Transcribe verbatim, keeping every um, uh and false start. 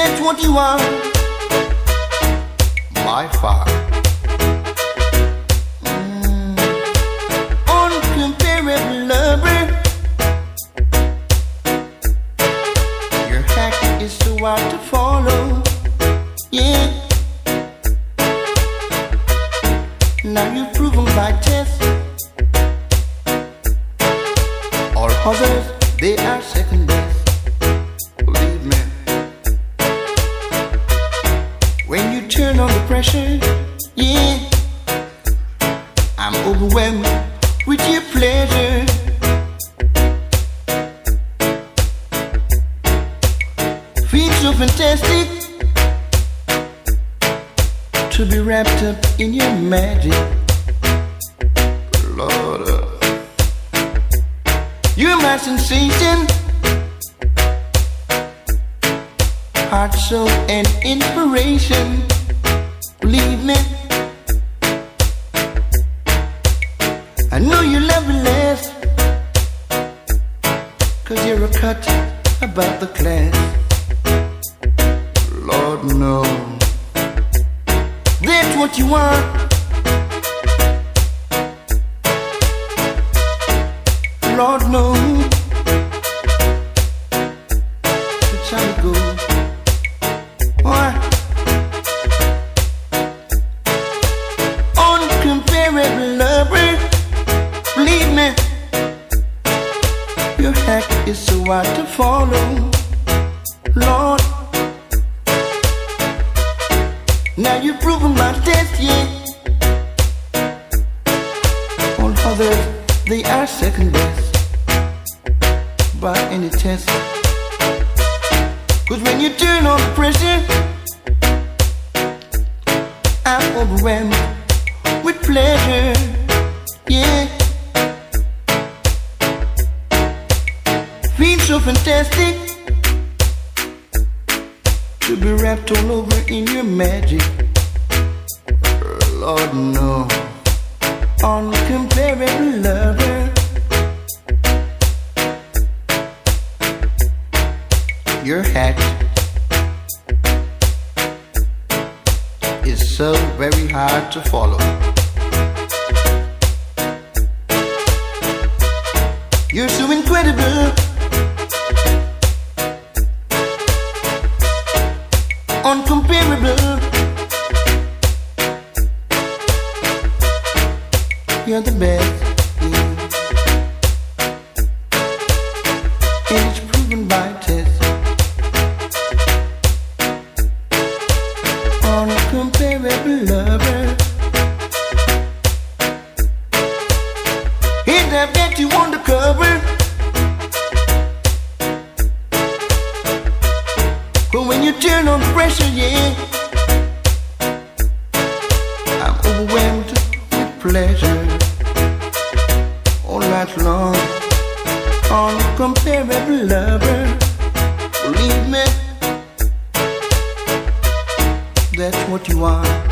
That's what you are, by far. Mm. Incomparable lover. Your hack is so hard to follow. Yeah. Now you've proven by test. All others, they are second best. Believe me. When you turn on the pressure, yeah, I'm overwhelmed with your pleasure. Feels so fantastic to be wrapped up in your magic. Lord, uh, you're my sensation, heart, soul, and inspiration. Believe me, I know you love me less, cause you're a cut above the class. Lord, no, that's what you want. Lord, no, that's how it goes. Incomparable lover, believe me, your hack is so hard to follow. Lord, now you've proven my test, yeah. All others, they are second best by any test. Cause when you turn on the pressure, I'm overwhelmed with pleasure, yeah. Feels so fantastic to be wrapped all over in your magic. Lord, no, incomparable lover. Your hack is so very hard to follow. You're so incredible, incomparable. You're the best, yeah. And it's proven by test. Incomparable lover. And I've got you on the cover. But when you turn on the pressure, yeah, I'm overwhelmed with pleasure all night long. Incomparable lover, believe me, that's what you are.